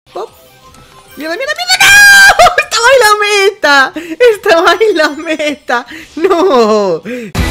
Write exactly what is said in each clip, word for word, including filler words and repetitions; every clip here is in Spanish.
Pop. ¡Mierda, mierda, mierda! ¡No! ¡Estaba en la meta! ¡Estaba en la meta! ¡No!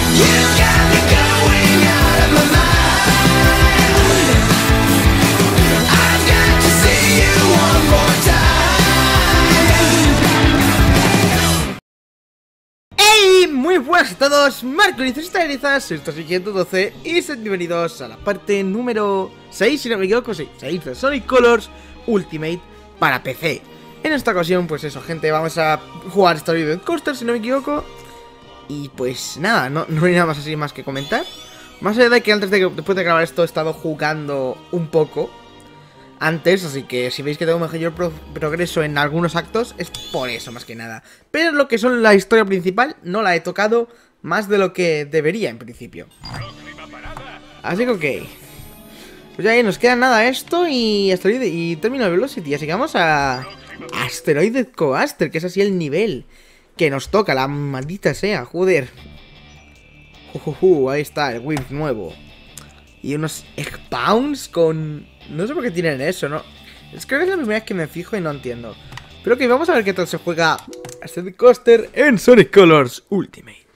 ¡Hey! Muy buenas a todos, Marcolizos y Tarizas, esto es ciento doce y sed bienvenidos a la parte número seis, si no me equivoco, sí, seis de Sonic Colors Ultimate para P C. En esta ocasión, pues eso, gente, vamos a jugar Storybound Coaster, si no me equivoco. Y pues nada, no, no hay nada más así más que comentar. Más allá de que antes de que, después de grabar esto, he estado jugando un poco antes, así que si veis que tengo mayor pro progreso en algunos actos, es por eso más que nada. Pero lo que son la historia principal, no la he tocado más de lo que debería en principio. Así que ok. Pues ya ahí nos queda nada esto y Asteroid y Terminal Velocity, así que vamos a Asteroid Coaster, que es así el nivel que nos toca, la maldita sea, joder. Jujuju, ahí está, el whip nuevo. Y unos Egg Pounds con... No sé por qué tienen eso, ¿no? Es que es la primera vez que me fijo y no entiendo. Pero ok, vamos a ver qué tal se juega Asteroid Coaster en Sonic Colors Ultimate.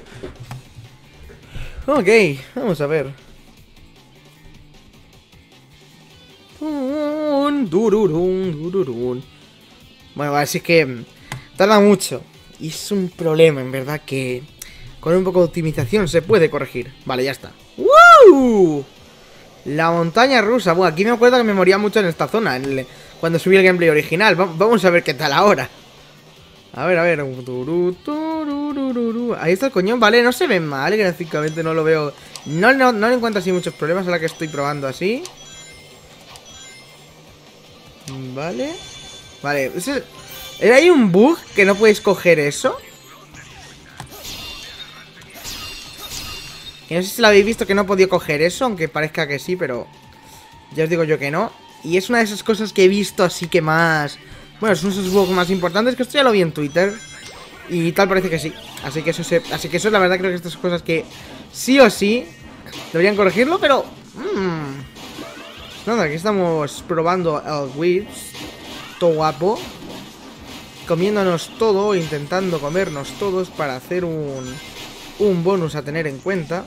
Ok, vamos a ver. Dururun, dururun. Bueno, así que tarda mucho. Y es un problema, en verdad, que con un poco de optimización se puede corregir. Vale, ya está. ¡Woo! La montaña rusa. Bueno, aquí me acuerdo que me moría mucho en esta zona, en el, cuando subí el gameplay original. Va, vamos a ver qué tal ahora. A ver, a ver. Ahí está el coñón, vale, no se ve mal gráficamente, no lo veo. No, no, no le encuentro así muchos problemas a la que estoy probando así. Vale. Vale, ese... ¿Era ahí un bug que no podéis coger eso? Que no sé si lo habéis visto, que no he podido coger eso, aunque parezca que sí, pero ya os digo yo que no. Y es una de esas cosas que he visto así que más... Bueno, son esos bugs más importantes, que esto ya lo vi en Twitter y tal, parece que sí. Así que eso se... Así que eso la verdad creo que estas cosas que sí o sí deberían corregirlo, pero... Mmm... Nada, aquí estamos probando el Whips. Todo guapo. Comiéndonos todo, intentando comernos todos para hacer un, un bonus a tener en cuenta.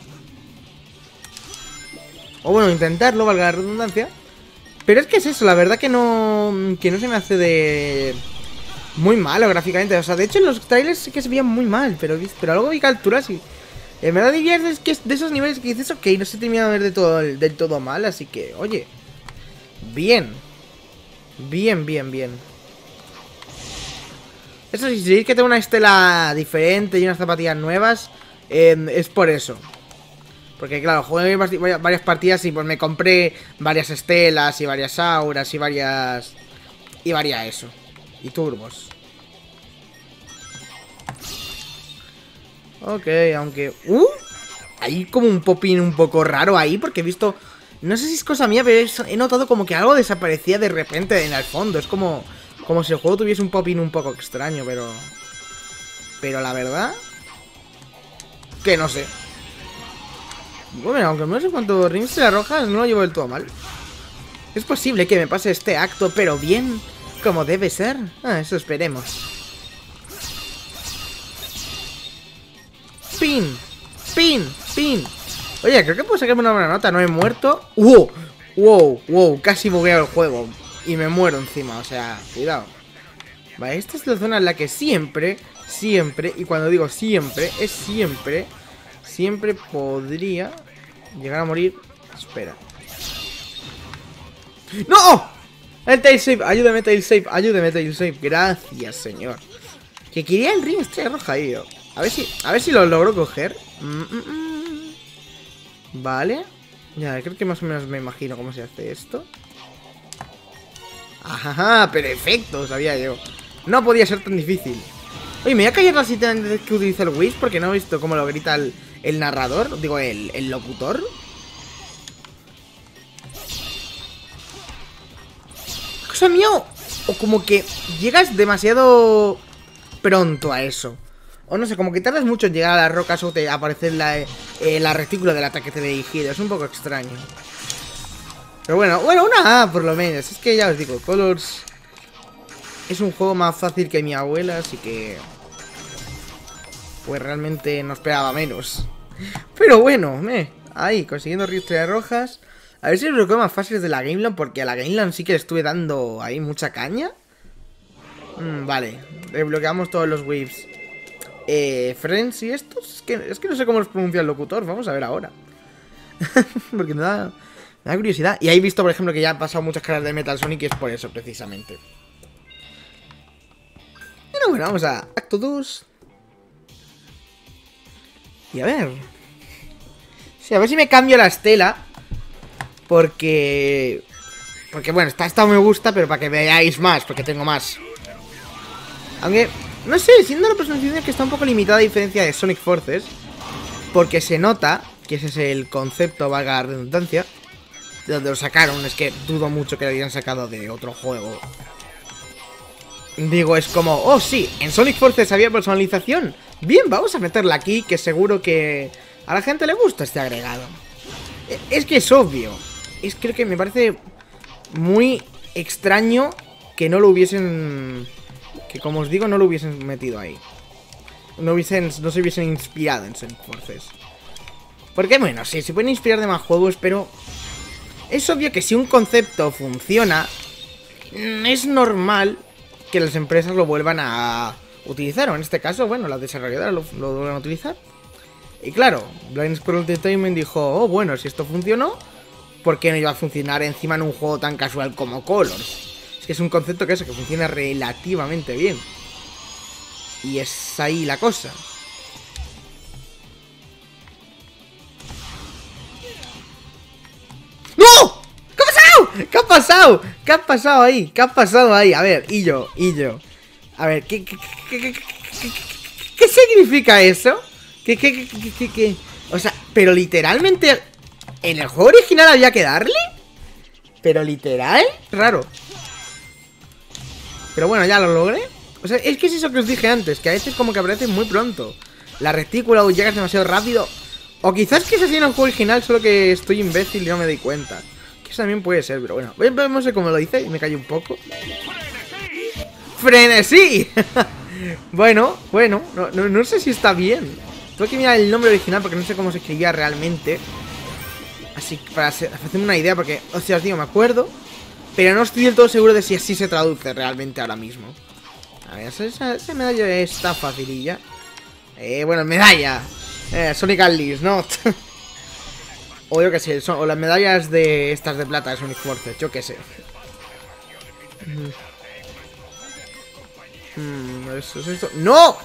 O bueno, intentarlo, valga la redundancia. Pero es que es eso, la verdad que no, que no se me hace de... Muy malo gráficamente. O sea, de hecho en los trailers sí que se veían muy mal. Pero, pero algo vi capturas y... En verdad diría es que es de esos niveles que dices, ok, no se termina de ver de todo, del todo mal. Así que, oye... Bien. Bien, bien, bien. Eso sí, si veis que tengo una estela diferente y unas zapatillas nuevas, eh, es por eso. Porque claro, jugué varias partidas y pues me compré varias estelas y varias auras y varias... Y varias eso. Y turbos. Ok, aunque... ¡Uh! Hay como un pop-in un poco raro ahí porque he visto... No sé si es cosa mía, pero he notado como que algo desaparecía de repente en el fondo. Es como, como si el juego tuviese un pop-in un poco extraño, pero... Pero la verdad... Que no sé. Bueno, aunque no sé cuánto rings de las rojas, no lo llevo del todo mal. Es posible que me pase este acto, pero bien, como debe ser. Ah, eso esperemos. Pin, pin, pin. Oye, creo que puedo sacarme una buena nota, no he muerto. ¡Wow! ¡Wow! ¡Wow! Casi bugueo el juego y me muero encima, o sea, cuidado. Vale, esta es la zona en la que siempre, siempre, y cuando digo siempre, es siempre, siempre podría llegar a morir. Espera. ¡No! El tail save, ayúdame tail save, ayúdame tail save. Gracias, señor. Que quería el ring estrella roja ahí, yo. A ver si, a ver si lo logro coger. Mm, mm, mm. Vale. Ya, creo que más o menos me imagino cómo se hace esto. Ajá, perfecto, sabía yo. No podía ser tan difícil. Oye, me voy a callar la cita antes de que utilice el Wish, porque no he visto cómo lo grita el, el narrador. Digo, el, el locutor. Cosa mía, o como que llegas demasiado pronto a eso. O no sé, como que tardas mucho en llegar a las rocas o te aparece la, eh, la retícula del ataque te dirigido. Es un poco extraño. Pero bueno, bueno, una A por lo menos. Es que ya os digo, Colors es un juego más fácil que mi abuela, así que pues realmente no esperaba menos. Pero bueno, me ahí, consiguiendo estrellas rojas. A ver si los más fáciles de la Gameland, porque a la Gameland sí que le estuve dando ahí mucha caña. Mm, vale, desbloqueamos todos los waves. Eh, Friends y estos, es que, es que no sé cómo los pronuncia el locutor, vamos a ver ahora. Porque me da, me da curiosidad. Y ahí he visto, por ejemplo, que ya han pasado muchas caras de Metal Sonic y es por eso, precisamente. Pero bueno, vamos a acto dos. Y a ver. Sí, a ver si me cambio la estela. Porque... Porque bueno, esta, esta me gusta, pero para que veáis más, porque tengo más. Aunque, no sé, siendo la presentación que está un poco limitada a diferencia de Sonic Forces. Porque se nota que ese es el concepto, valga la redundancia, de donde lo sacaron. Es que dudo mucho que lo hayan sacado de otro juego. Digo, es como, oh sí, en Sonic Forces había personalización. Bien, vamos a meterla aquí, que seguro que a la gente le gusta este agregado. Es que es obvio. Es creo que me parece muy extraño que no lo hubiesen... Que como os digo, no lo hubiesen metido ahí. No, hubiesen, no se hubiesen inspirado en Sonic Forces. Porque bueno, sí, se pueden inspirar de más juegos, pero... Es obvio que si un concepto funciona, es normal que las empresas lo vuelvan a utilizar. O en este caso, bueno, las desarrolladoras lo, lo vuelvan a utilizar. Y claro, Blind Squirrel Entertainment dijo, oh, bueno, si esto funcionó, ¿por qué no iba a funcionar encima en un juego tan casual como Colors? Es que es un concepto que eso, que funciona relativamente bien. Y es ahí la cosa. ¡No! ¿Qué ha pasado? ¿Qué ha pasado? ¿Qué ha pasado ahí? ¿Qué ha pasado ahí? A ver, y yo, y yo. A ver, ¿qué, qué, qué, qué, qué, qué, qué significa eso? ¿Qué, qué, qué, qué, qué? O sea, pero literalmente ¿en el juego original había que darle? Pero literal, raro. Pero bueno, ya lo logré. O sea, es que es eso que os dije antes, que a veces como que aparece muy pronto la retícula o llegas demasiado rápido. O quizás que es así en el juego original, solo que estoy imbécil y no me doy cuenta. Que eso también puede ser, pero bueno. Vamos a ver cómo lo dice y me callo un poco. ¡Frenesí! Bueno, bueno, no, no, no sé si está bien. Tengo que mirar el nombre original porque no sé cómo se escribía realmente. Así que para hacerme una idea, porque, o sea, os digo, me acuerdo, pero no estoy del todo seguro de si así se traduce realmente ahora mismo. A ver, esa, esa medalla está facililla. Eh, bueno, medalla. Eh, Sonic Unleashed, ¿no? O yo que sé, son, o las medallas de estas de plata de Sonic Forces, yo que sé. Hmm, ¿eso es esto? ¡No!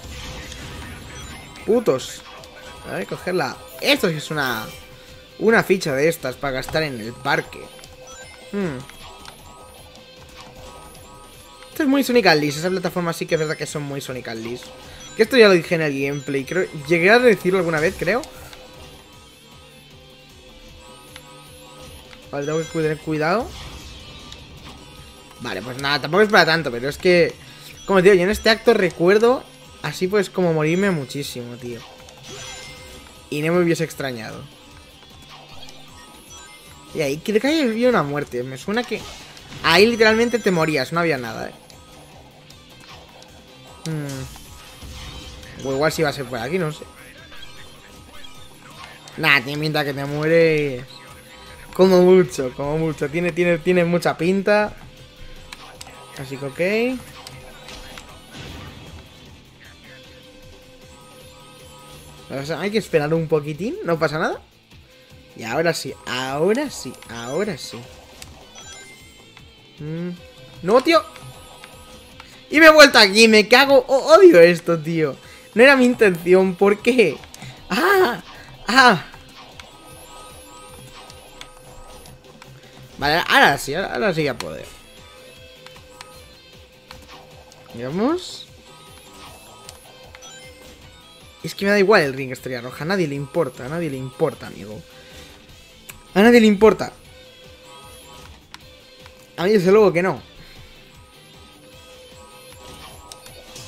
Putos. A ver, cogerla. Esto sí es una... Una ficha de estas para gastar en el parque. Hmm. Esto es muy Sonic Unleashed. Esa plataforma sí que es verdad que son muy Sonic Unleashed. Que esto ya lo dije en el gameplay. Creo, llegué a decirlo alguna vez, creo. Vale, tengo que tener cuidado. Vale, pues nada, tampoco es para tanto. Pero es que, como te digo, yo en este acto recuerdo así pues como morirme muchísimo, tío. Y no me hubiese extrañado. Y ahí creo que ahí había una muerte. Me suena que ahí literalmente te morías, no había nada, eh. Hmm. O igual si va a ser por aquí, no sé. Nah, tiene pinta que te mueres. Como mucho, como mucho. Tiene, tiene, tiene mucha pinta. Así que ok. O sea, hay que esperar un poquitín, no pasa nada. Y ahora sí, ahora sí, ahora sí. Mm. No, tío. Y me he vuelto aquí, me cago. Oh, odio esto, tío. No era mi intención, ¿por qué? Ah, ah. Vale, ahora sí, ahora, ahora sí a poder. Vamos. Es que me da igual el ring estrella roja. A nadie le importa, a nadie le importa, amigo. A nadie le importa. A mí desde luego que no.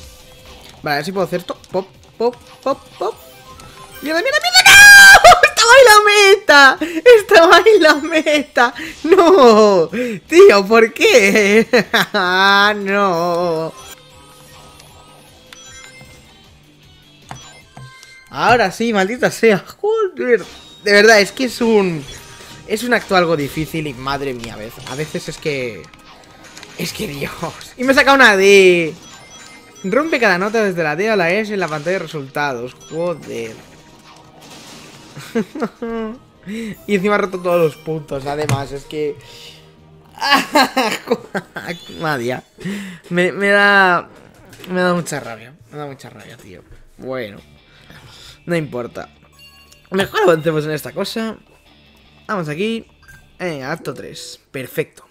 Vale, a ver si puedo hacer esto. Pop, pop, pop, pop. ¡Mierda, mierda, mierda! ¡No! Estaba en la meta! ¡Estaba en la meta! ¡No! Tío, ¿por qué? ¡No! Ahora sí, maldita sea. Joder. De verdad, es que es un... Es un acto algo difícil y madre mía, a veces, a veces es que... Es que Dios. Y me saca una D. Rompe cada nota desde la D a la S en la pantalla de resultados. Joder. Y encima ha roto todos los puntos. Además, es que... Madre. Me, me da... Me da mucha rabia. Me da mucha rabia, tío. Bueno. No importa. Mejor avancemos en esta cosa. Vamos aquí. Eh, acto tres. Perfecto.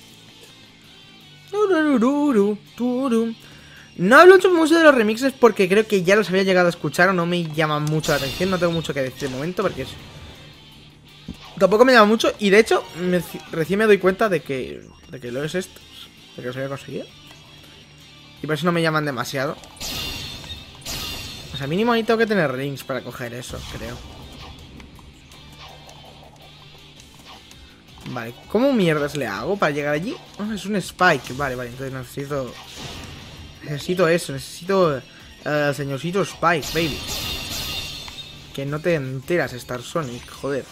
No hablo mucho de los remixes porque creo que ya los había llegado a escuchar o no me llaman mucho la atención. No tengo mucho que decir de momento porque es... Tampoco me llama mucho y de hecho me, recién me doy cuenta de que, de que lo es estos. De que los había conseguido. Y por eso no me llaman demasiado. O sea, mínimo ahí tengo que tener rings para coger eso, creo. Vale, ¿cómo mierdas le hago para llegar allí? Oh, es un spike, vale, vale, entonces necesito... Necesito eso, necesito... Uh, señorcito Spike, baby. Que no te enteras, Star Sonic, joder.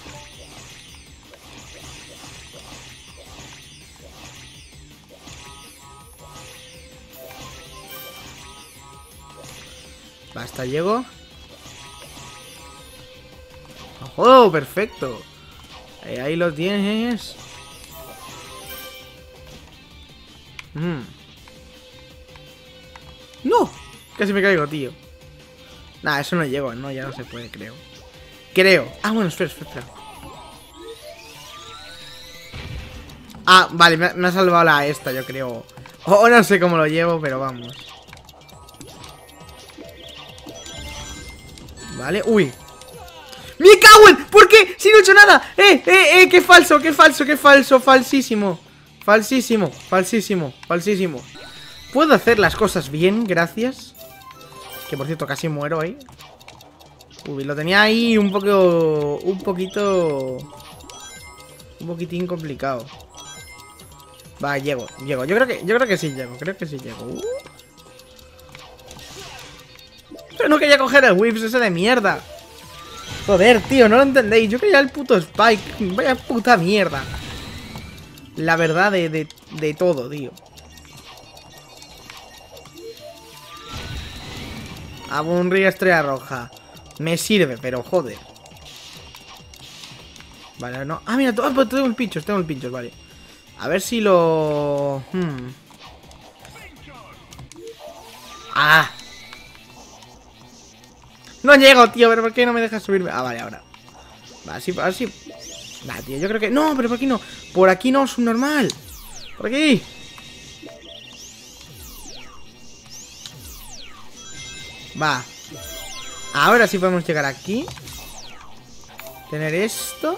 Basta, llego. ¡Oh, perfecto! Ahí, ahí lo tienes. Mm. ¡No! Casi me caigo, tío. Nah, eso no llego, no, ya no se puede, creo. Creo. Ah, bueno, espera, espera, espera. Ah, vale, me, me ha salvado la esta, yo creo. O oh, no sé cómo lo llevo, pero vamos. Vale, uy. ¡Me cago en! ¿Por qué? ¡Si no he hecho nada! ¡Eh, eh, eh! ¡Qué falso, qué falso, qué falso! Falsísimo. Falsísimo, falsísimo, falsísimo. ¿Puedo hacer las cosas bien? Gracias. Que por cierto, casi muero ahí. Uy, lo tenía ahí un poco... Un poquito... Un poquitín complicado. Va, llego, llego. Yo creo que, yo creo que sí llego, creo que sí llego. Uh. Pero no quería coger el whips ese de mierda. Joder, tío, no lo entendéis. Yo quería el puto Spike. Vaya puta mierda. La verdad de, de, de todo, tío. Aburrida estrella roja. Me sirve, pero joder. Vale, no. Ah, mira, oh, tengo el pinchos, tengo el pinchos, vale. A ver si lo... Hmm. Ah. No llego, tío, pero ¿por qué no me dejas subirme? Ah, vale, ahora. Va, así, así. Va, tío, yo creo que... No, pero por aquí no. Por aquí no, es un normal. Por aquí. Va. Ahora sí podemos llegar aquí. Tener esto.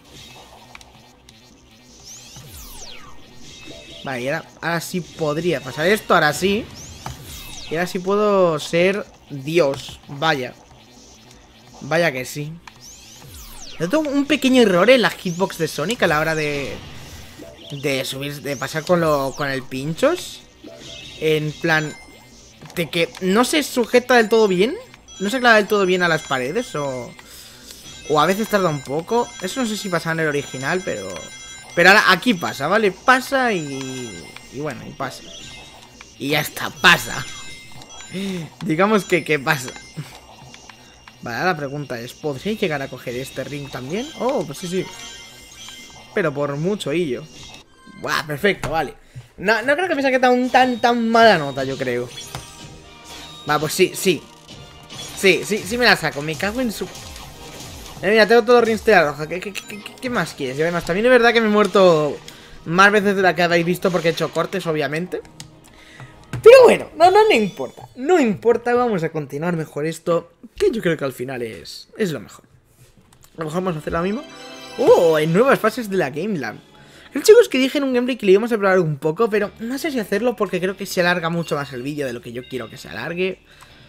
Vale, y ahora, ahora sí podría pasar esto, ahora sí. Y ahora sí puedo ser Dios. Vaya. Vaya que sí. Yo tengo un pequeño error en la hitbox de Sonic a la hora de... De subir, de pasar con, lo, con el pinchos. En plan... De que no se sujeta del todo bien. No se clava del todo bien a las paredes o... O a veces tarda un poco. Eso no sé si pasa en el original, pero... Pero ahora aquí pasa, ¿vale? Pasa y... Y bueno, y pasa. Y ya está, pasa. Digamos que, que pasa. Vale, ahora la pregunta es, ¿podría llegar a coger este ring también? Oh, pues sí, sí. Pero por mucho hillo. Buah, perfecto, vale. No, no creo que me saque tan, tan, tan mala nota, yo creo. Va, pues sí, sí. Sí, sí, sí me la saco. Me cago en su... Eh, mira, tengo todo rings de la roja. ¿Qué, qué, qué, qué más quieres? Y además, también es verdad que me he muerto más veces de la que habéis visto porque he hecho cortes, obviamente. Pero bueno, no, no, no importa. No importa, vamos a continuar mejor esto. Que yo creo que al final es, es lo mejor. A lo mejor vamos a hacer lo mismo. Oh, en nuevas fases de la Game Land. Creo, chicos, que dije en un gameplay que le íbamos a probar un poco, pero no sé si hacerlo porque creo que se alarga mucho más el vídeo de lo que yo quiero que se alargue.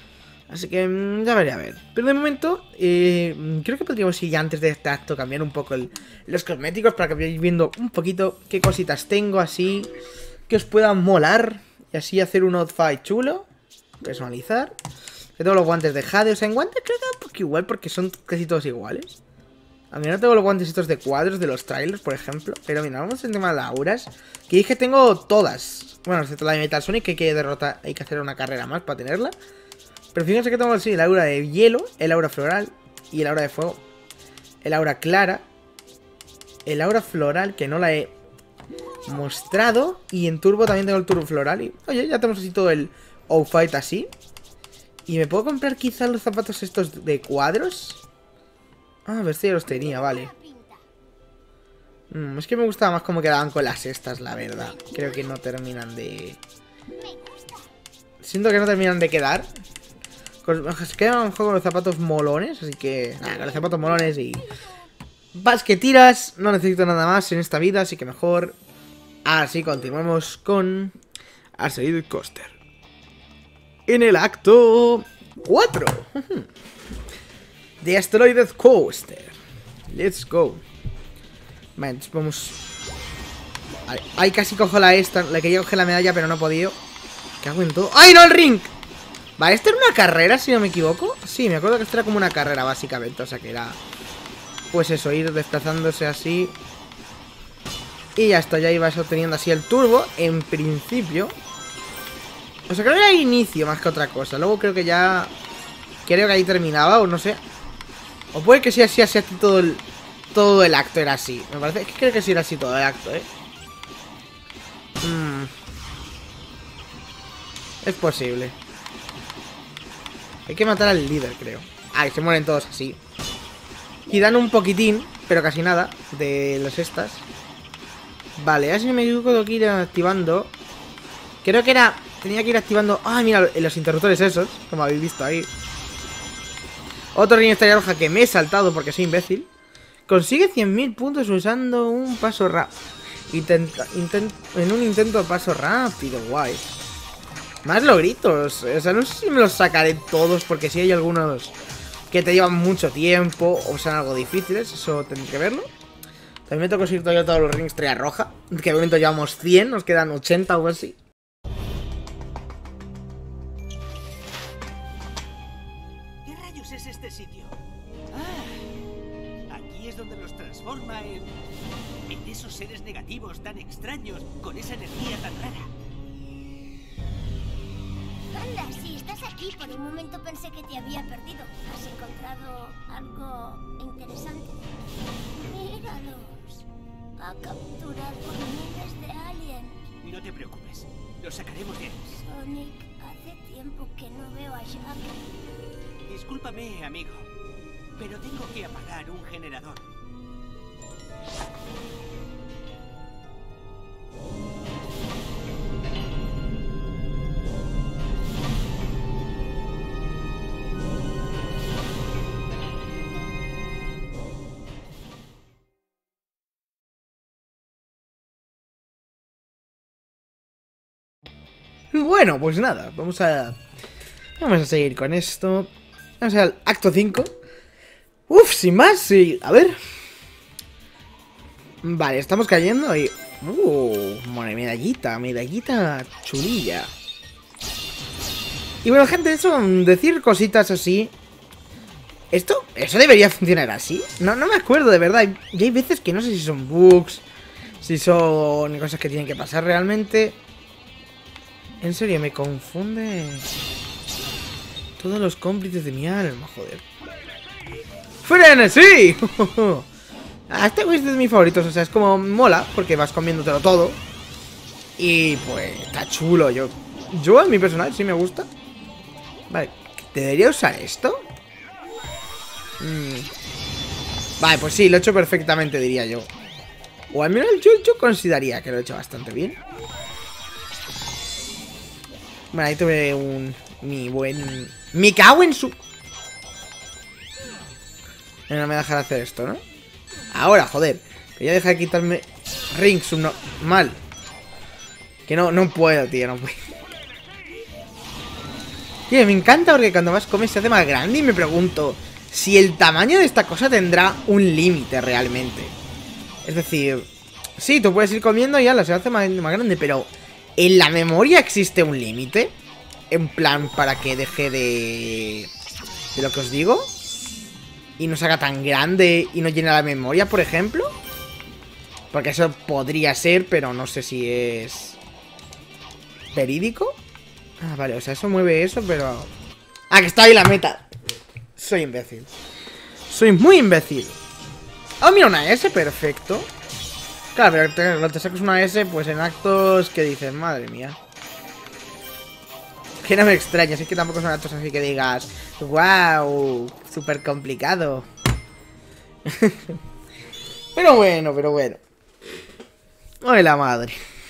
Así que mmm, ya veré a ver. Pero de momento, eh, creo que podríamos ir ya antes de este acto cambiar un poco el, los cosméticos para que vayáis viendo un poquito qué cositas tengo así que os puedan molar. Y así hacer un outfit chulo. Personalizar. Yo tengo los guantes de Jade. O sea, en guantes creo que un poco igual porque son casi todos iguales. A mí no tengo los guantes estos de cuadros de los trailers, por ejemplo. Pero mira, vamos al tema de las auras. Que dije tengo todas. Bueno, excepto la de Metal Sonic, que hay que derrotar. Hay que hacer una carrera más para tenerla. Pero fíjense que tengo así el aura de hielo, el aura floral y el aura de fuego. El aura clara. El aura floral, que no la he mostrado. Y en turbo también tengo el turbo floral. Y oye, ya tenemos así todo el outfit así. Y me puedo comprar quizás los zapatos estos de cuadros. Ah, a ver si ya los tenía, vale. Mm, es que me gustaba más cómo quedaban con las estas, la verdad. Creo que no terminan de... Siento que no terminan de quedar. Se quedan un juego con los zapatos molones, así que... Nada, con los zapatos molones y... Vas que tiras, no necesito nada más en esta vida, así que mejor... Así continuemos con... Asteroid Coaster. En el acto... cuatro. The Asteroid Coaster. Let's go. Vale, entonces vamos... Ahí, ahí casi cojo la esta. Le quería coger la medalla, pero no he podido. ¿Qué hago en todo? ¡Ay, no, el ring! Vale, ¿esto era una carrera, si no me equivoco? Sí, me acuerdo que esto era como una carrera, básicamente. O sea, que era... Pues eso, ir desplazándose así. Y ya está, ya ibas obteniendo así el turbo. En principio. O sea, creo que era el inicio más que otra cosa. Luego creo que ya... Creo que ahí terminaba, o no sé. O puede que sea así, así, así todo el... Todo el acto era así. Me parece es que creo que sí era así todo el acto, ¿eh? Mm. Es posible. Hay que matar al líder, creo. Ah, y se mueren todos así. Y dan un poquitín, pero casi nada, de los estas. Vale, ahora si no me equivoco tengo que ir activando. Creo que era... Tenía que ir activando... Ah, mira, los interruptores esos, como habéis visto ahí. Otro ring estrella roja que me he saltado porque soy imbécil. Consigue cien mil puntos usando un paso rápido. Intenta, intent, en un intento de paso rápido, guay. Más logritos. O sea, no sé si me los sacaré todos porque si hay algunos que te llevan mucho tiempo o sean algo difíciles. Eso tendré que verlo. También me tengo que conseguir todavía todos los rings estrella roja. Que de momento llevamos cien, nos quedan ochenta o así. ¿Qué rayos es este sitio? Ah, aquí es donde los transforma en... en esos seres negativos tan extraños, con esa energía tan rara. Anda, si estás aquí, por un momento pensé que te había perdido. ¿Has encontrado algo interesante? Míralos. A capturar por miles de aliens. No te preocupes, los sacaremos de ahí. Sonic, hace tiempo que no veo a Jack. Discúlpame, amigo, pero tengo que apagar un generador. Bueno, pues nada, vamos a... Vamos a seguir con esto. Vamos al acto cinco. Uf, sin más, sí. A ver. Vale, estamos cayendo y... Uh, bueno, medallita, medallita chulilla. Y bueno, gente, eso, decir cositas así... ¿Esto? ¿Eso debería funcionar así? No, no me acuerdo, de verdad. Y hay veces que no sé si son bugs, si son cosas que tienen que pasar realmente... En serio, me confunde... Todos los cómplices de mi alma, joder. ¡Frenesí! Este güey es de mis favoritos, o sea, es como mola, porque vas comiéndotelo todo. Y pues, está chulo, yo... Yo, en mi personaje, sí me gusta. Vale, ¿debería usar esto? Mm. Vale, pues sí, lo he hecho perfectamente, diría yo. O al menos yo, yo consideraría que lo he hecho bastante bien. Bueno, ahí tuve un... Mi buen... ¡Me cago en su... No me dejará hacer esto, ¿no? Ahora, joder. Que ya deja de quitarme... Rings, no... Mal. Que no, no puedo, tío, no puedo. Tío, me encanta porque cuando más comes se hace más grande y me pregunto si el tamaño de esta cosa tendrá un límite realmente. Es decir, sí, tú puedes ir comiendo y ya se hace más, más grande, pero ¿en la memoria existe un límite? En plan, para que deje de... de lo que os digo. Y no se haga tan grande y no llene la memoria, por ejemplo. Porque eso podría ser, pero no sé si es... ¿verídico? Ah, vale, o sea, eso mueve eso, pero... Ah, que está ahí la meta. Soy imbécil. Soy muy imbécil. Oh, mira, una S, perfecto. Claro, pero te, cuando te sacas una S, pues en actos que dices, madre mía. Que no me extraña, es que tampoco son actos así que digas, wow, súper complicado. Pero bueno, pero bueno. Ay, la madre.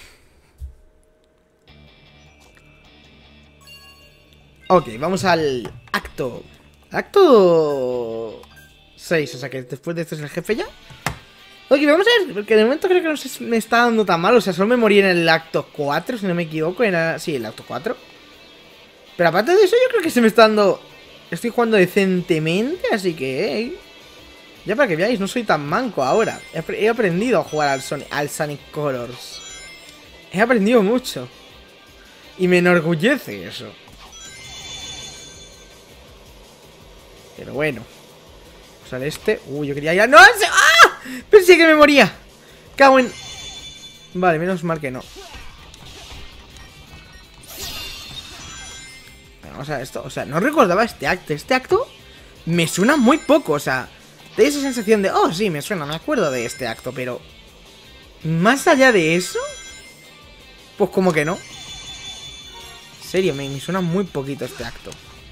Ok, vamos al acto. Acto seis, o sea que después de esto es el jefe ya. Ok, vamos a ver, porque de momento creo que no se me está dando tan mal. O sea, solo me morí en el acto cuatro, si no me equivoco. Era... sí, el acto cuatro. Pero aparte de eso, yo creo que se me está dando... estoy jugando decentemente, así que... Hey, ya para que veáis, no soy tan manco ahora. He, he aprendido a jugar al Sonic, al Sonic Colors. He aprendido mucho. Y me enorgullece eso. Pero bueno. O sea, este... uy, yo quería ya... ¡no! ¡Ah! Pensé que me moría. Cago en... vale, menos mal que no. O sea, esto, o sea, no recordaba este acto. Este acto me suena muy poco, o sea, de esa sensación de, oh, sí, me suena, me acuerdo de este acto, pero más allá de eso, pues como que no. En serio, me, me suena muy poquito este acto.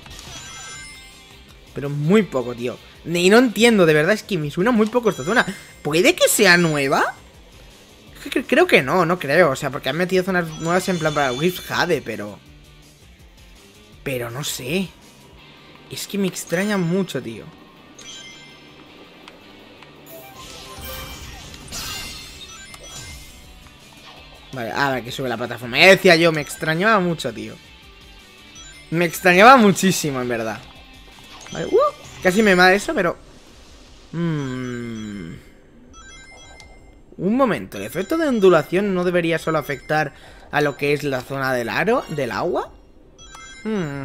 Pero muy poco, tío. Y no entiendo, de verdad, es que me suena muy poco esta zona. ¿Puede que sea nueva? Creo que no, no creo, o sea, porque han metido zonas nuevas en plan para Rift Jade, pero... pero no sé. Es que me extraña mucho, tío. Vale, a ver, que sube la plataforma. Ya decía yo, me extrañaba mucho, tío. Me extrañaba muchísimo, en verdad. Vale, uh, casi me mata eso, pero... Mm. Un momento, ¿el efecto de ondulación no debería solo afectar a lo que es la zona del aro, del agua? Hmm.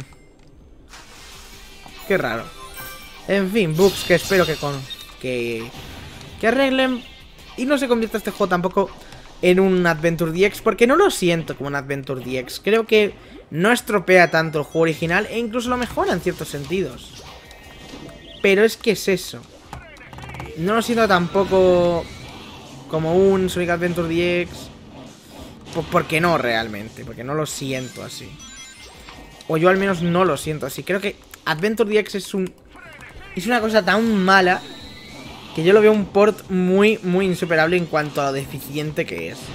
Qué raro. En fin, bugs que espero que con que, que arreglen. Y no se convierta este juego tampoco en un Adventure D X, porque no lo siento como un Adventure D X. Creo que no estropea tanto el juego original e incluso lo mejora en ciertos sentidos. Pero es que es eso. No lo siento tampoco como un Sonic Adventure D X. Pues porque no realmente, porque no lo siento así. O yo al menos no lo siento así. Creo que Adventure D X es un... es una cosa tan mala que yo lo veo un port muy, muy insuperable en cuanto a lo deficiente que es.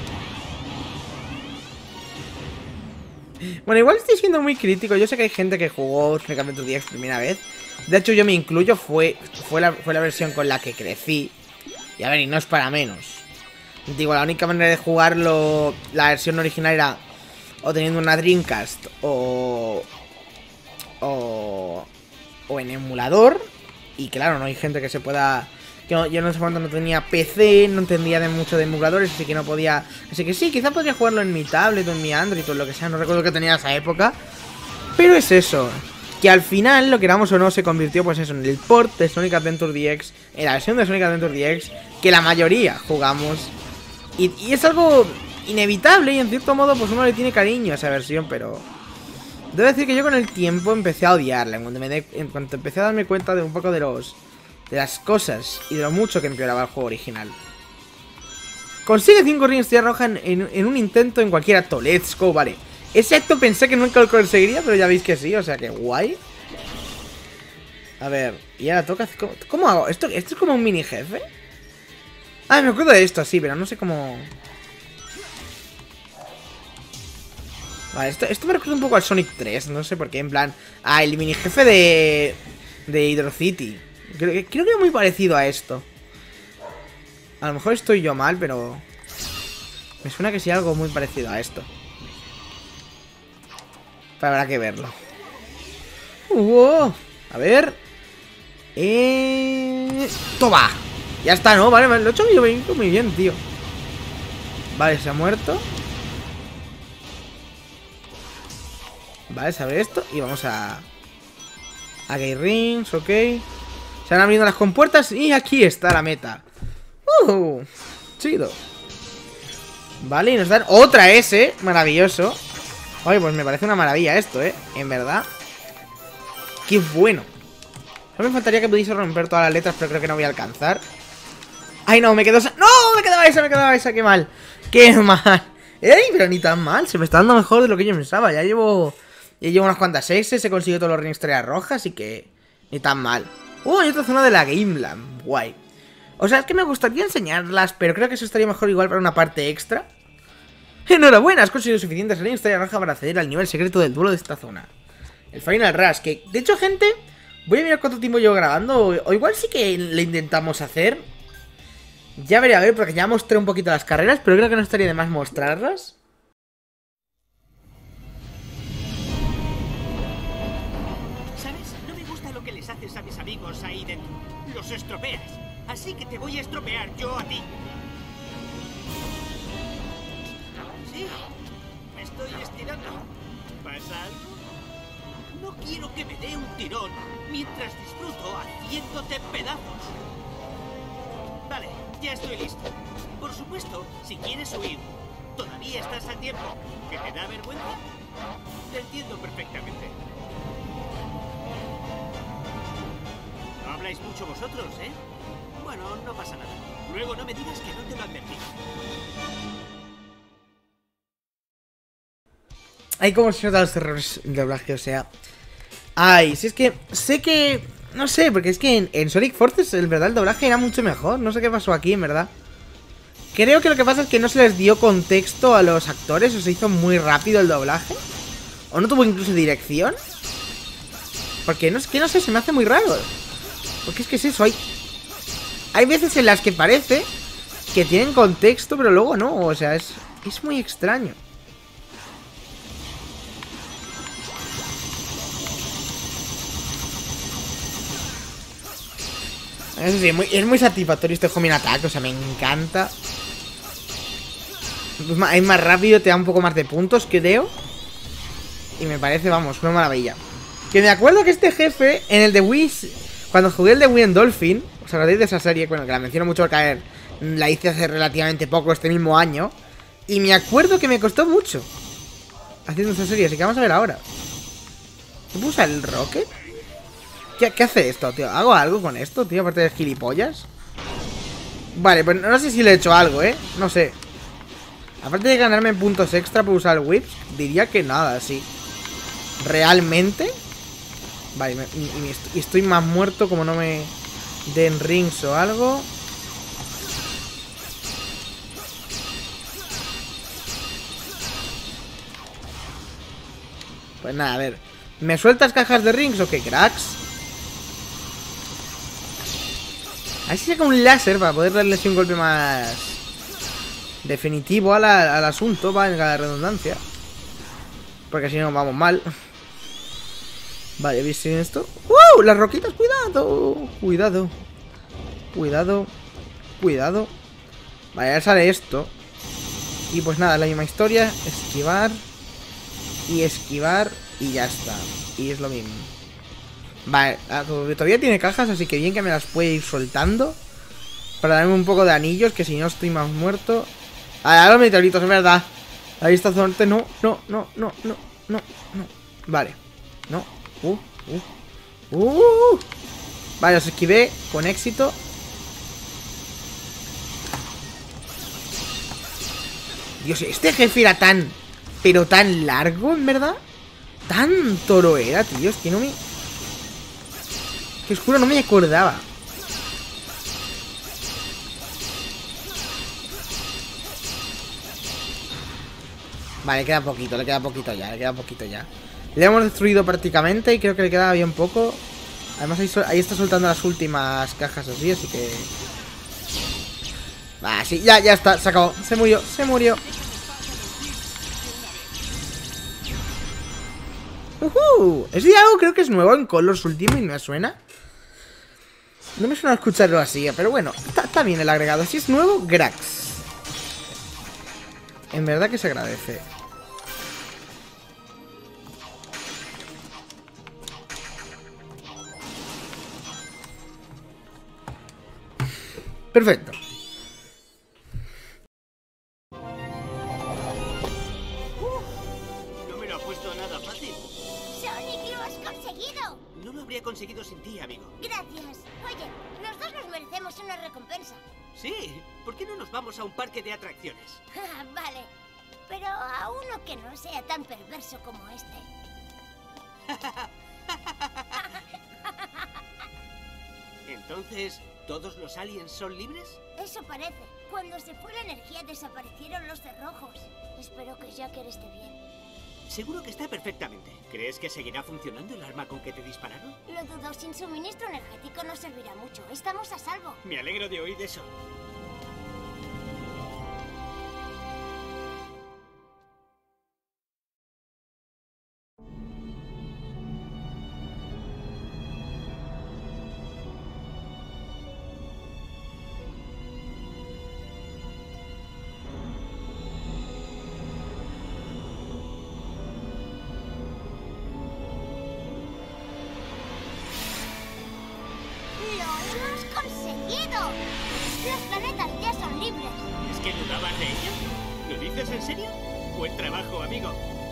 Bueno, igual estoy siendo muy crítico. Yo sé que hay gente que jugó Sonic Adventure D X primera vez. De hecho, yo me incluyo. Fue, fue, la, fue la versión con la que crecí. Y a ver, y no es para menos. Digo, la única manera de jugarlo, la versión original era o teniendo una Dreamcast o, o, o en emulador. Y claro, no hay gente que se pueda... que no, yo no sé cuándo no tenía P C, no entendía de mucho de emuladores, así que no podía... Así que sí, quizá podría jugarlo en mi tablet o en mi Android o lo que sea, no recuerdo que tenía esa época. Pero es eso, que al final, lo queramos o no, se convirtió pues eso, en el port de Sonic Adventure D X, en la versión de Sonic Adventure D X, que la mayoría jugamos. Y, y es algo inevitable y en cierto modo pues uno le tiene cariño a esa versión, pero... debo decir que yo con el tiempo empecé a odiarla, en cuanto, me de, en cuanto empecé a darme cuenta de un poco de los... de las cosas y de lo mucho que empeoraba el juego original. Consigue cinco rings de roja en, en, en un intento en cualquier acto. Let's go, vale. Ese acto pensé que nunca lo conseguiría, pero ya veis que sí, o sea que guay. A ver, y ahora toca... ¿Cómo, cómo hago? ¿Esto, ¿Esto es como un mini jefe? Ah, me acuerdo de esto, sí, pero no sé cómo... Vale, esto, esto me recuerda un poco al Sonic tres, no sé por qué, en plan... Ah, el mini jefe de... de Hydro City. Creo, creo que es muy parecido a esto. A lo mejor estoy yo mal, pero... me suena que sí algo muy parecido a esto. Pero habrá que verlo. Wow. A ver. Eh... Toma. Ya está, ¿no? Vale, vale, lo he hecho muy, muy bien, tío. Vale, se ha muerto. Vale, se abre esto. Y vamos a... A Gate Rings, ok. Se han abrido las compuertas y aquí está la meta. Uh, chido. Vale, y nos dan otra S. Maravilloso. Oye, pues me parece una maravilla esto, eh. En verdad. Qué bueno. Solo me faltaría que pudiese romper todas las letras, pero creo que no voy a alcanzar. Ay, no, me quedó esa... ¡No! Me quedaba esa, me quedaba esa. Qué mal. Qué mal. Ey, pero ni tan mal. Se me está dando mejor de lo que yo pensaba. Ya llevo... Ya llevo unas cuantas S. He conseguido todos los rings estrellas rojas. Así que... Ni tan mal. Uh, hay otra zona de la Gameland. Guay. O sea, es que me gustaría enseñarlas, pero creo que eso estaría mejor igual para una parte extra. Enhorabuena, has conseguido suficientes rings estrellas rojas para acceder al nivel secreto del duelo de esta zona. El Final Rush, que... De hecho, gente... Voy a mirar cuánto tiempo llevo grabando. O, o igual sí que le intentamos hacer. Ya veré a ver, porque ya mostré un poquito las carreras, pero creo que no estaría de más mostrarlas. ¿Sabes? No me gusta lo que les haces a mis amigos ahí dentro. Los estropeas. Así que te voy a estropear yo a ti. Sí, me estoy estirando. ¿Pasa algo? No quiero que me dé un tirón mientras disfruto haciéndote pedazos. Vale, ya estoy listo. Por supuesto, si quieres huir, todavía estás a tiempo. ¿Que te da vergüenza? Te entiendo perfectamente. No habláis mucho vosotros, ¿eh? Bueno, no pasa nada. Luego no me digas que no te lo advertí. Ay, cómo se notan los errores de doblaje, o sea... Ay, si es que... Sé que... No sé, porque es que en, en Sonic Forces, en verdad, el doblaje era mucho mejor. No sé qué pasó aquí, en verdad. Creo que lo que pasa es que no se les dio contexto a los actores, o se hizo muy rápido el doblaje. O no tuvo incluso dirección. Porque no es que no sé, se me hace muy raro. Porque es que es eso, hay... Hay veces en las que parece que tienen contexto, pero luego no, o sea, es, es muy extraño. Eso sí, muy, es muy satisfactorio este Homing Attack, o sea, me encanta. Es más rápido, te da un poco más de puntos, creo. Y me parece, vamos, una maravilla. Que me acuerdo que este jefe, en el de Wii, cuando jugué el de Wii en Dolphin, os acordáis de esa serie, bueno, que la menciono mucho al caer, la hice hace relativamente poco, este mismo año. Y me acuerdo que me costó mucho haciendo esa serie, así que vamos a ver ahora. ¿Qué puedo usar el Rocket? ¿Qué, ¿Qué hace esto, tío? ¿Hago algo con esto, tío? Aparte de gilipollas. Vale, pues no sé si le he hecho algo, ¿eh? No sé. Aparte de ganarme puntos extra por usar whips, diría que nada, sí. ¿Realmente? Vale, me, y, y, y estoy más muerto como no me den rings o algo. Pues nada, a ver. ¿Me sueltas cajas de rings o qué, cracks? A ver si saca un láser para poder darle un golpe más definitivo a la, al asunto, valga la redundancia. Porque si no vamos mal. Vale, ¿veis esto? ¡Uh! Las roquitas, cuidado. Cuidado. Cuidado. Cuidado. Vale, ya sale esto. Y pues nada, la misma historia. Esquivar. Y esquivar. Y ya está. Y es lo mismo. Vale, todavía tiene cajas, así que bien que me las puede ir soltando. Para darme un poco de anillos, que si no estoy más muerto. A los meteoritos, es verdad. Ahí está Zorte, no, no, no, no, no, no, no. Vale, no. Uh, uh, uh. Vale, os esquivé con éxito. Dios, este jefe era tan, pero tan largo, en verdad. Tan toro era, tío, es que no me... Que os juro, no me acordaba. Vale, le queda poquito, le queda poquito ya, le queda poquito ya. Le hemos destruido prácticamente y creo que le queda bien poco. Además ahí, ahí está soltando las últimas cajas así, así que... Ah, sí, ya, ya está, se acabó. Se murió, se murió. Uh-huh. Ese diálogo creo que es nuevo en Colors Ultimate, me suena. No me suena escucharlo así, pero bueno, está, está bien el agregado. Si es nuevo, Grax. En verdad que se agradece. Perfecto. No me lo ha puesto nada fácil. Sonic, lo has conseguido. No lo habría conseguido sin ti, amigo. Gracias. Oye, los dos nos merecemos una recompensa. Sí, ¿por qué no nos vamos a un parque de atracciones? Vale, pero a uno que no sea tan perverso como este. Entonces, ¿todos los aliens son libres? Eso parece. Cuando se fue la energía desaparecieron los cerrojos. Espero que Jacker esté bien. Seguro que está perfectamente. ¿Crees que seguirá funcionando el arma con que te dispararon? Lo dudo, sin suministro energético no servirá mucho. Estamos a salvo. Me alegro de oír eso. ¡Lo hemos conseguido! Los planetas ya son libres. ¿Es que dudabas de ello? ¿Lo dices en serio? Buen trabajo, amigo.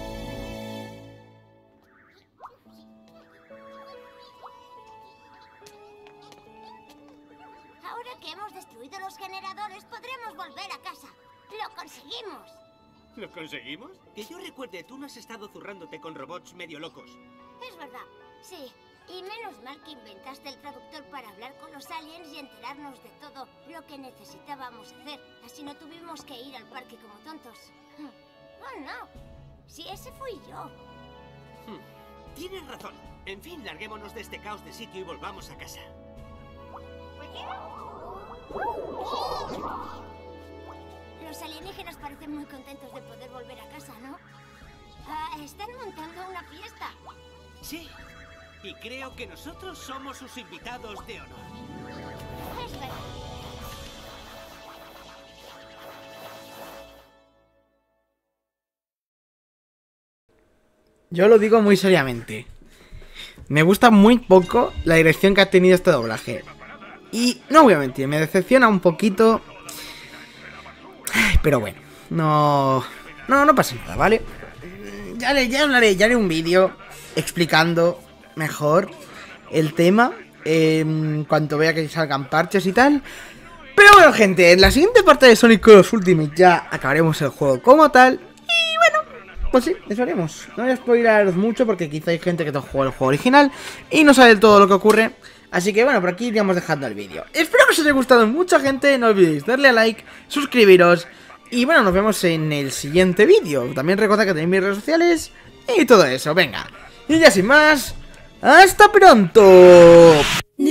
Ahora que hemos destruido los generadores, podremos volver a casa. ¡Lo conseguimos! ¿Lo conseguimos? Que yo recuerde, tú no has estado zurrándote con robots medio locos. Es verdad, sí. Y menos mal que inventaste el traductor para hablar con los aliens y enterarnos de todo lo que necesitábamos hacer. Así no tuvimos que ir al parque como tontos. Oh, no. Si ese fui yo. Hmm. Tienes razón. En fin, larguémonos de este caos de sitio y volvamos a casa. Los alienígenas parecen muy contentos de poder volver a casa, ¿no? Ah, están montando una fiesta. Sí. Y creo que nosotros somos sus invitados de honor. Es verdad. Yo lo digo muy seriamente. Me gusta muy poco la dirección que ha tenido este doblaje. Y no voy a mentir, me decepciona un poquito. Ay, pero bueno, no... No, no pasa nada, ¿vale? Ya le, ya hablaré, ya haré un vídeo explicando mejor el tema en cuanto vea que salgan parches y tal. Pero bueno, gente, en la siguiente parte de Sonic Colors Ultimate ya acabaremos el juego como tal. Y bueno, pues sí, eso haremos. No voy a spoilearos mucho porque quizá hay gente que no juega el juego original y no sabe del todo lo que ocurre. Así que bueno, por aquí iríamos dejando el vídeo. Espero que os haya gustado mucho, gente. No olvidéis darle a like, suscribiros. Y bueno, nos vemos en el siguiente vídeo. También recordad que tenéis mis redes sociales y todo eso. Venga, y ya sin más, ¡hasta pronto!